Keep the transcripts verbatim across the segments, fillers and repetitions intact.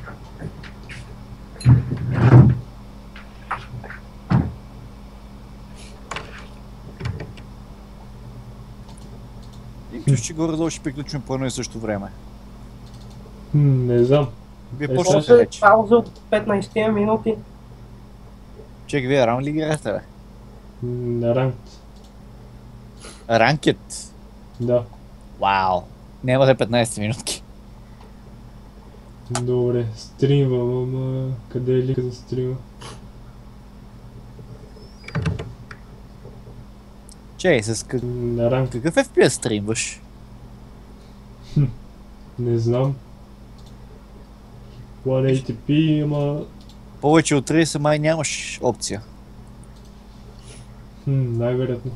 Мисля, че горе-долу ще приключим по едно и също време. Не знам. Вие Е, почнете После вече. пауза от петнайсет минути. Чек, вие рано ли играете, бе? На ранг. Ранкет? Да. Вау! Нямате петнайсет минутки. Добре, стримвам, ама къде е лика за стрима? Чей, с как... На ранг. какъв еф пи ес стримваш? Не знам. едно ей ти пи, ама... Повече от трийсет май нямаш опция. Хм, най-вероятно.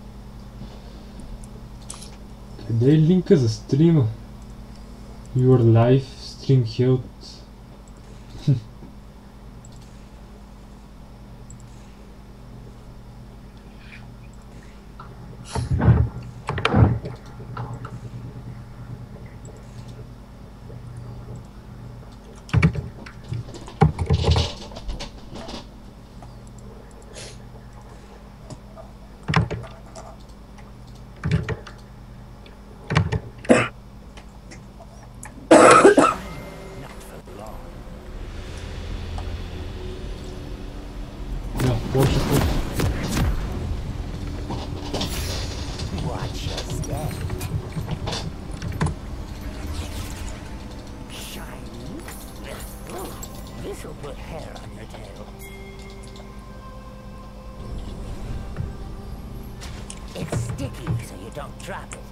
Къде е линка за стрима? Your life, stream health. Да, почва път. This'll put hair on your tail. It's sticky, so you don't drop it.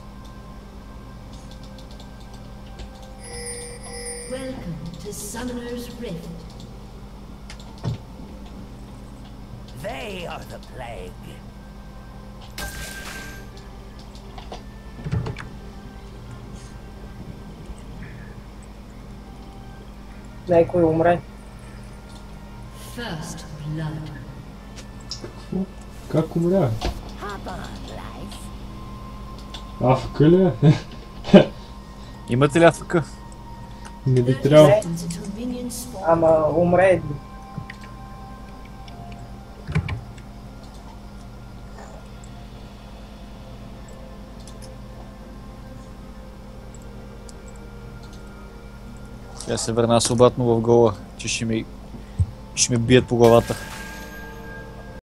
Welcome to Summoner's Rift. They are the plague. Някой умре. First blood. Какво? Как умря? Hop on, life. Афка ли е? Имате ли АФК? Не би трябвало. Until minions spawn. Ама умре. Сега се върна с обратно в гола, че ще ми, ще ми бият по главата.